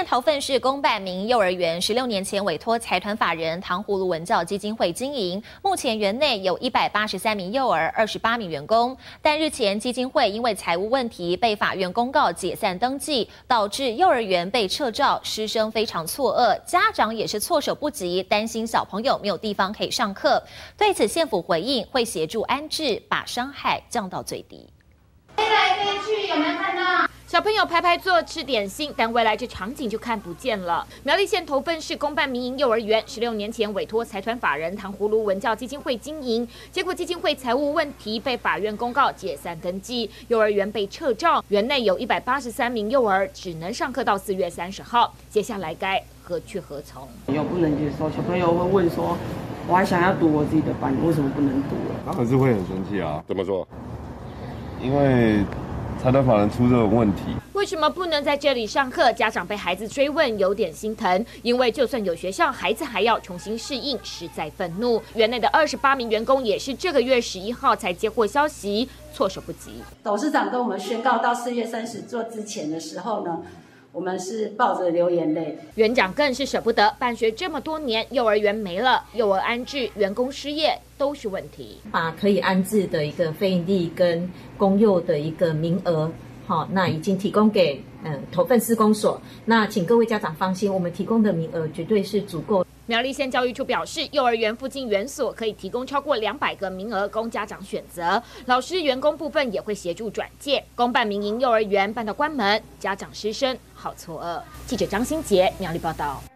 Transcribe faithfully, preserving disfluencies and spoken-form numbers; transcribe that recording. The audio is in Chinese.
头份市公办民营幼儿园十六年前委托财团法人糖葫芦文教基金会经营，目前园内有一百八十三名幼儿、二十八名员工。但日前基金会因为财务问题被法院公告解散登记，导致幼儿园被撤照，师生非常错愕，家长也是措手不及，担心小朋友没有地方可以上课。对此，县府回应会协助安置，把伤害降到最低。 飞来飞去，有没有看到？小朋友排排坐吃点心，但未来这场景就看不见了。苗栗县头份市公办民营幼儿园，十六年前委托财团法人糖葫芦文教基金会经营，结果基金会财务问题被法院公告解散登记，幼儿园被撤照，园内有一百八十三名幼儿，只能上课到四月三十号。接下来该何去何从？ 有不能接受，小朋友会问说：“我还想要读我自己的班，为什么不能读了？” 当然是会很生气啊！ 怎么说？ 因为财团法人出这种问题， 为什么不能在这里上课？家长被孩子追问，有点心疼。因为就算有学校，孩子还要重新适应，实在愤怒。园内的二十八名员工也是这个月十一号才接获消息，措手不及。 董事长跟我们宣告，到四月三十做之前的时候呢，我们是抱着流眼泪。 园长更是舍不得，办学这么多年，幼儿园没了，幼儿安置，员工失业。都是问题， 把可以安置的一个非营利跟公幼的一个名额，好，那已经提供给呃头份市公所。那请各位家长放心，我们提供的名额绝对是足够。 苗栗县教育处表示，幼儿园附近园所可以提供超过两百个名额供家长选择，老师、员工部分也会协助转介。公办民营幼儿园办到关门，家长师生好错愕。记者张新杰苗栗报道。